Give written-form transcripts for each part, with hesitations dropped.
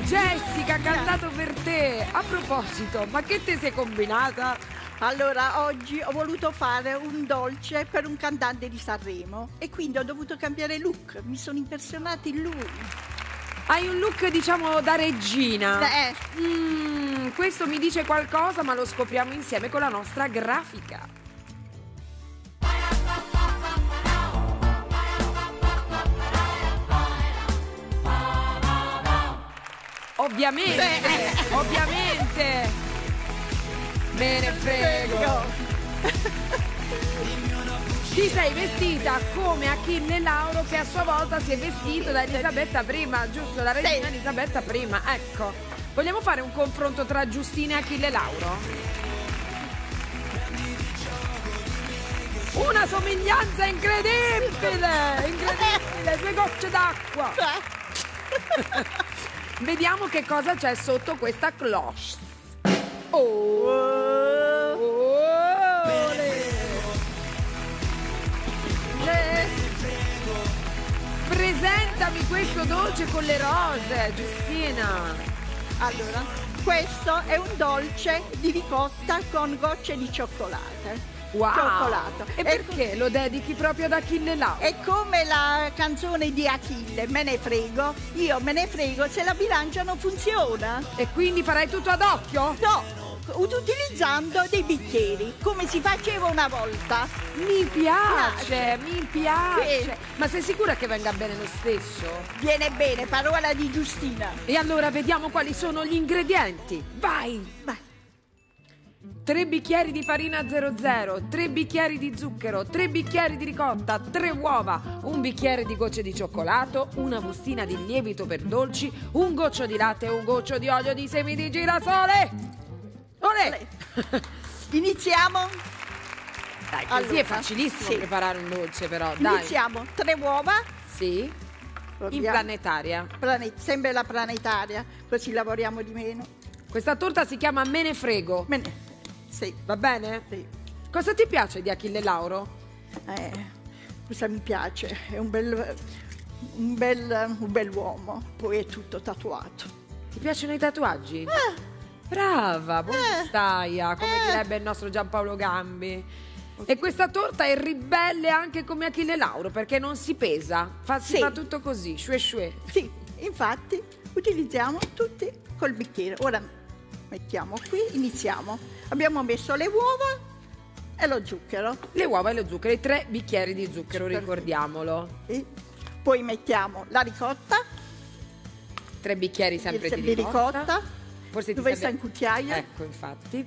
Jessica, cantato per te. A proposito, ma che te sei combinata? Allora, oggi ho voluto fare un dolce per un cantante di Sanremo e quindi ho dovuto cambiare look. Mi sono impersonata in lui. Hai un look, diciamo, da regina. Questo mi dice qualcosa, ma lo scopriamo insieme con la nostra grafica. Ovviamente. Me ne frego. Ti sei vestita come Achille Lauro, che a sua volta si è vestito da Elisabetta I, giusto? La regina Elisabetta I. Ecco, vogliamo fare un confronto tra Giustina e Achille Lauro? Una somiglianza incredibile, due gocce d'acqua. Vediamo che cosa c'è sotto questa cloche. Presentami questo dolce con le rose, Giustina. Allora, questo è un dolce di ricotta con gocce di cioccolato. Wow! Cioccolato. E perché lo dedichi proprio ad Achille Lauro? È come la canzone di Achille, me ne frego, io me ne frego se la bilancia non funziona. E quindi farai tutto ad occhio? No, utilizzando dei bicchieri, come si faceva una volta. Mi piace. Sì. Ma sei sicura che venga bene lo stesso? Viene bene, parola di Giustina. E allora vediamo quali sono gli ingredienti. Vai! 3 bicchieri di farina 00, 3 bicchieri di zucchero, 3 bicchieri di ricotta, 3 uova, 1 bicchiere di gocce di cioccolato, una bustina di lievito per dolci, un goccio di latte e un goccio di olio di semi di girasole. Olè! Iniziamo? Dai, così è facilissimo preparare un dolce, però, dai. Iniziamo, 3 uova. Sì, in planetaria. Sempre la planetaria, così lavoriamo di meno. Questa torta si chiama Me ne frego. Sì. Va bene? Sì. Cosa ti piace di Achille Lauro? Cosa mi piace? È un bel uomo, poi è tutto tatuato. Ti piacciono i tatuaggi? Brava, buonstaia, come direbbe il nostro Giampaolo Gambi. E questa torta è ribelle anche come Achille Lauro, perché non si pesa, si fa tutto così, shue. Sì, infatti utilizziamo tutti col bicchiere. Ora mettiamo qui, iniziamo. Abbiamo messo le uova e lo zucchero. Le uova e lo zucchero, i 3 bicchieri di zucchero, ricordiamolo. E poi mettiamo la ricotta. 3 bicchieri sempre di ricotta. Forse dove sta in cucchiaio? Ecco, infatti.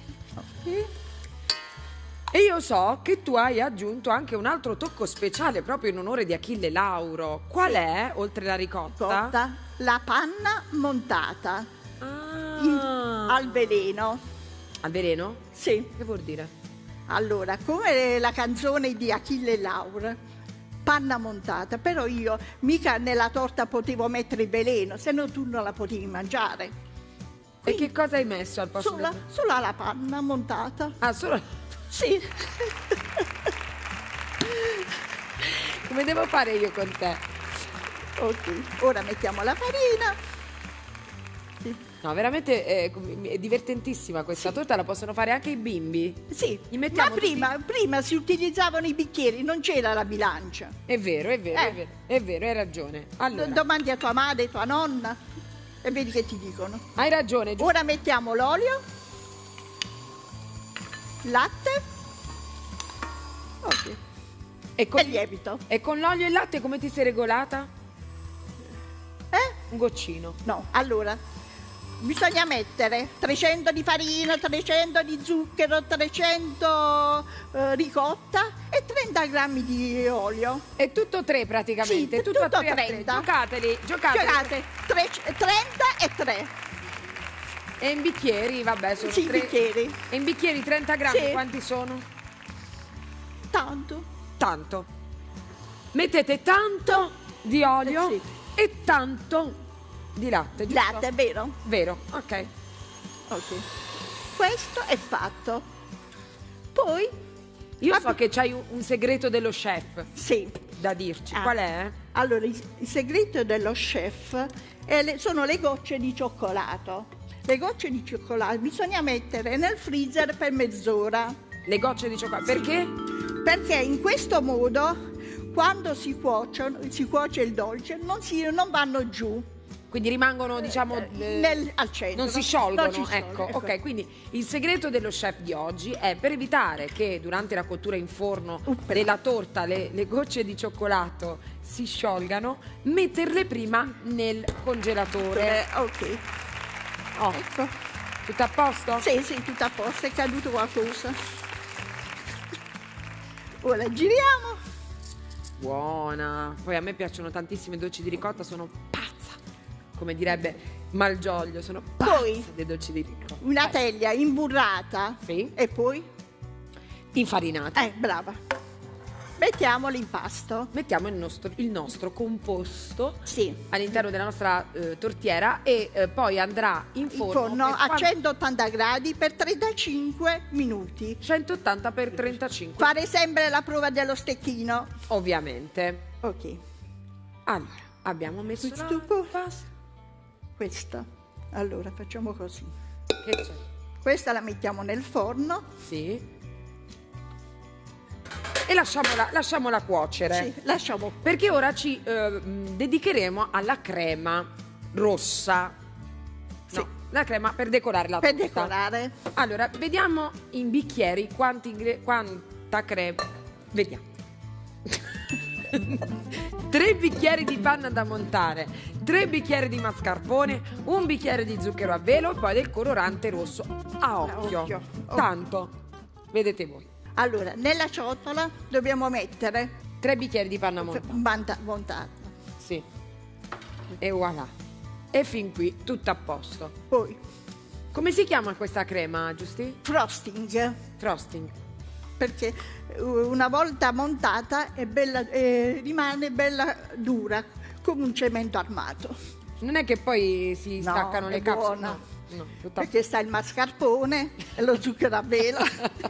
E io so che tu hai aggiunto anche un altro tocco speciale proprio in onore di Achille Lauro. Qual è, oltre la ricotta? La panna montata al veleno. Al veleno? Sì. Che vuol dire? Allora, come la canzone di Achille Lauro, panna montata, però io mica nella torta potevo mettere il veleno, se no tu non la potevi mangiare. Quindi, e che cosa hai messo al posto? Solo la panna montata. Ah, solo? Sì. Come devo fare io con te? Ok, ora mettiamo la farina. No, veramente è divertentissentissima questa torta, la possono fare anche i bimbi. Sì, ma prima si utilizzavano i bicchieri, non c'era la bilancia. È vero, hai ragione. Allora, domandi a tua madre, tua nonna e vedi che ti dicono. Hai ragione. Ora mettiamo l'olio, latte, e lievito. E con l'olio e il latte come ti sei regolata? Un goccino. No, allora bisogna mettere 300 di farina, 300 di zucchero, 300 ricotta e 30 grammi di olio. È tutto 3 praticamente? Sì, tutto 30. Giocate. Giocate, 30 e 3. E in bicchieri, vabbè, sono 3 bicchieri. E in bicchieri 30 grammi, quanti sono? Tanto. Mettete tanto di olio e tanto di latte, giusto? Latte, vero? Vero, ok. Questo è fatto. Poi io so che c'hai un segreto dello chef. Sì. Da dirci. Qual è? Allora, il segreto dello chef sono le gocce di cioccolato. Le gocce di cioccolato bisogna mettere nel freezer per mezz'ora. Le gocce di cioccolato, perché? Perché in questo modo, quando si cuoce il dolce, non vanno giù. Quindi rimangono, diciamo, al centro. non si sciolgono. Non si Ecco, sciolgono, ok. Quindi il segreto dello chef di oggi è, per evitare che durante la cottura in forno della torta le gocce di cioccolato si sciolgano, metterle prima nel congelatore. Ok. Oh, Ecco. tutto a posto? Sì, tutto a posto, è caduto qualcosa. Ora giriamo. Buona. Poi a me piacciono tantissimo i dolci di ricotta, sono pazza. Come direbbe Malgioglio, sono pazza Poi dei dolci di ricotta. una teglia imburrata. Sì. E poi? Infarinata. Brava. Mettiamo l'impasto. Mettiamo il nostro composto Sì. all'interno della nostra tortiera e poi andrà in forno, a 180 gradi per 35 minuti. 180 per 35. Fare sempre la prova dello stecchino. Ovviamente. Ok. Allora, abbiamo messo Questo pasta. Questa. Allora, facciamo così. Che c'è? Questa la mettiamo nel forno. Sì. E lasciamola cuocere. Sì, lasciamo. Perché ora ci dedicheremo alla crema rossa. Sì. No, la crema per decorare la torta. Per decorare. Allora, vediamo in bicchieri quanta crema. Vediamo. 3 bicchieri di panna da montare, 3 bicchieri di mascarpone, 1 bicchiere di zucchero a velo e poi del colorante rosso a occhio. Tanto. Vedete voi. Allora, nella ciotola dobbiamo mettere 3 bicchieri di panna montata. montata. Sì. E voilà. E fin qui tutto a posto. Poi Come si chiama questa crema, Giusti? frosting, Frosting. perché una volta montata è bella, rimane bella dura, come un cemento armato. Non è che poi si No, staccano è le capsule? buona. No, tutta... Perché sta il mascarpone e lo zucchero a velo.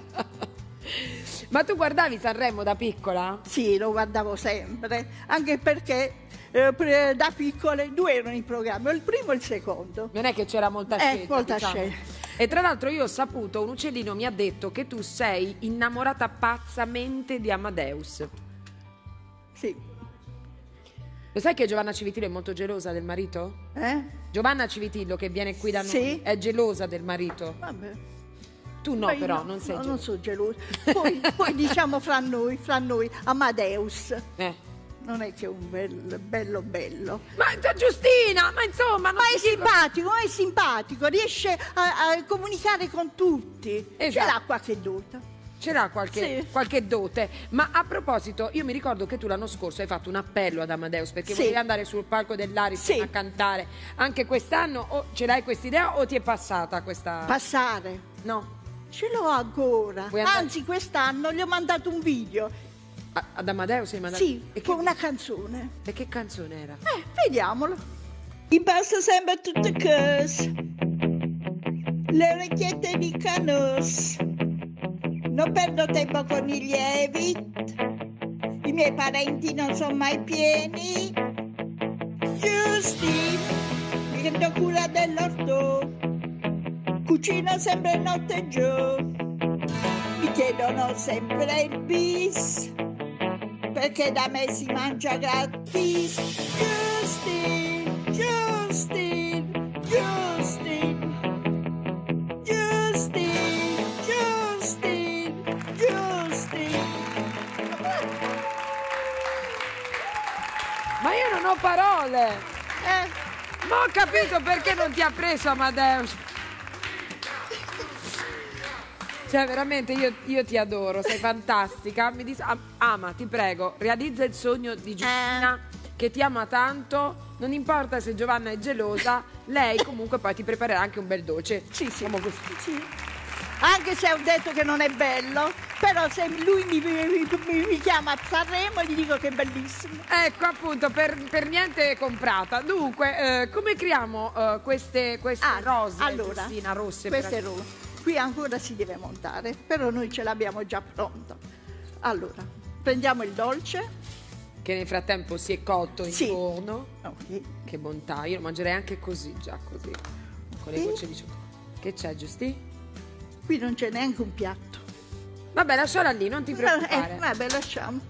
Ma tu guardavi Sanremo da piccola? Sì, lo guardavo sempre, anche perché da piccole 2 erano i programmi, il primo e il secondo. Non è che c'era molta scelta, molta diciamo. scelta. E tra l'altro io ho saputo, un uccellino mi ha detto che tu sei innamorata pazzamente di Amadeus. Sì. Lo sai che Giovanna Civitillo è molto gelosa del marito? Giovanna Civitillo, che viene qui da noi, Sì. è gelosa del marito. Vabbè. Tu no, Beh, però, non sei no, gelosa. non sono gelosa. Poi diciamo fra noi, Amadeus. Non è che è un bello. Ma Giustina, ma insomma... Ma è simpatico, riesce a comunicare con tutti. Esatto. Ce l'ha qualche dote. Ce l'ha qualche dote. Ma a proposito, io mi ricordo che tu l'anno scorso hai fatto un appello ad Amadeus perché Sì. volevi andare sul palco dell'Ariston Sì. a cantare. Anche quest'anno o ce l'hai quest'idea o ti è passata questa... Passare. No. Ce l'ho ancora. Vuoi andare- Anzi, quest'anno gli ho mandato un video. Ad Amadeus hai mandato? Sì, E con una canzone. e che canzone era? Vediamolo. Mi passa sempre tutte cose, le orecchiette di Canos. Non perdo tempo con i lieviti, i miei parenti non sono mai pieni. Giusti, mi prendo cura dell'orto, cucino sempre notte e giorno. Mi chiedono sempre il bis, perché da me si mangia gratis. Justin, Justin, Justin, Justin, Justin, Justin. Ma io non ho parole! Eh, Ma ho capito perché non ti ha preso Amadeus! Cioè, veramente, io ti adoro, sei fantastica. Ama, ti prego, realizza il sogno di Giustina, che ti ama tanto. Non importa se Giovanna è gelosa, lei comunque poi ti preparerà anche un bel dolce. sì. Così. Anche se ho detto che non è bello, però se lui mi chiama a Sanremo gli dico che è bellissimo. Ecco, appunto, per niente comprata. Dunque, come creiamo queste rose, allora, Giustina, rosse? Queste rose. Qui ancora si deve montare, però noi ce l'abbiamo già pronto. Allora, prendiamo il dolce. che nel frattempo si è cotto in Sì. forno. Ok. Che bontà, io lo mangerei anche così, già così, con le Sì. gocce di cioccolato. Che c'è, Giusti? Qui non c'è neanche un piatto. Vabbè, lasciala lì, non ti preoccupare. Vabbè, lasciamo.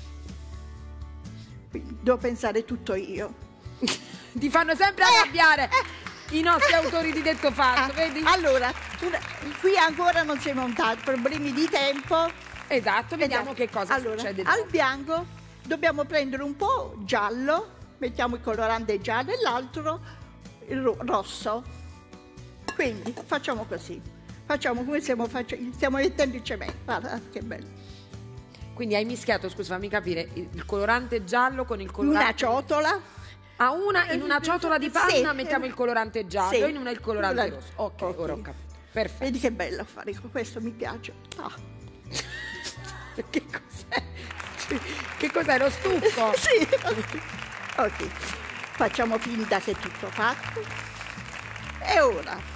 Quindi devo pensare tutto io. Ti fanno sempre arrabbiare i nostri autori di detto fatto, vedi? Allora, qui ancora non si è montato, problemi di tempo. Esatto, vediamo che cosa allora, succede. Al bianco dobbiamo prendere un po' giallo, mettiamo il colorante giallo e l'altro il rosso. Quindi facciamo così. Facciamo come stiamo mettendo il cemento. Guarda che bello. Quindi hai mischiato, scusa, fammi capire, il colorante giallo con il In colorante... una ciotola. In una ciotola di panna Sì. mettiamo il colorante giallo Sì. e in una il colorante rosso. Ok, Ok. ora ho capito. Perfetto. Vedi che bello fare questo, mi piace. Ah. Che cos'è? Che cos'è, lo stucco? Sì. Ok, facciamo finta che è tutto fatto. E ora?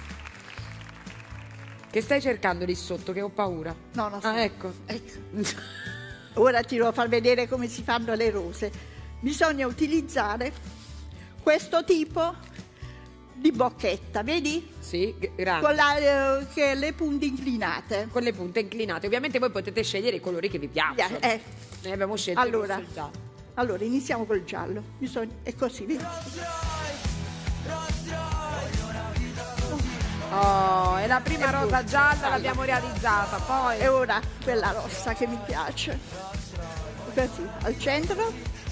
Che stai cercando lì sotto, che ho paura. No, non so. Ah, ecco. Ora ti devo far vedere come si fanno le rose. Bisogna utilizzare questo tipo di bocchetta, vedi? Sì, grande. Che le punte inclinate. Con le punte inclinate. Ovviamente voi potete scegliere i colori che vi piacciono. Noi abbiamo scelto il rosso e il giallo. Allora, iniziamo col giallo. È così, vedi? Oh, e la prima È rosa brutta, gialla gialla. l'abbiamo realizzata. Poi E ora quella rossa che mi piace. Così, al centro.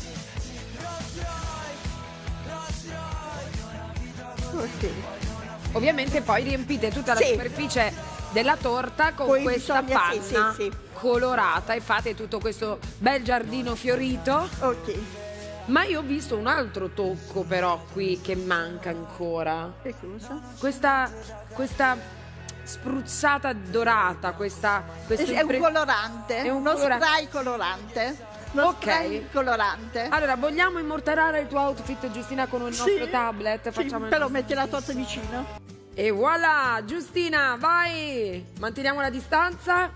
Ok. ovviamente poi riempite tutta la Sì. superficie della torta con Poi questa bisogna- panna sì. colorata e fate tutto questo bel giardino fiorito. Ok. Ma io ho visto un altro tocco però qui che manca ancora. Che cosa? Questa spruzzata dorata, questo È un colorante, è uno colorante. spray colorante. Uno Ok. spray colorante. Allora, vogliamo immortalare il tuo outfit, Giustina, con il nostro tablet? Sì, Facciamo il però nostro- metti la torta vicino. E voilà, Giustina, vai! Manteniamo la distanza.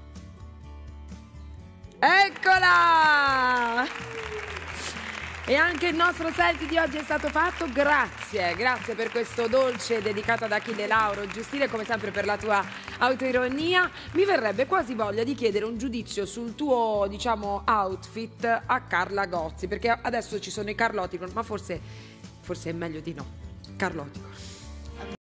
Eccola! E anche il nostro selfie di oggi è stato fatto. Grazie per questo dolce dedicato ad Achille Lauro. Giustine, come sempre, per la tua autoironia. Mi verrebbe quasi voglia di chiedere un giudizio sul tuo, diciamo, outfit a Carla Gozzi, perché adesso ci sono i Carloticon, ma forse è meglio di no. Carloticon.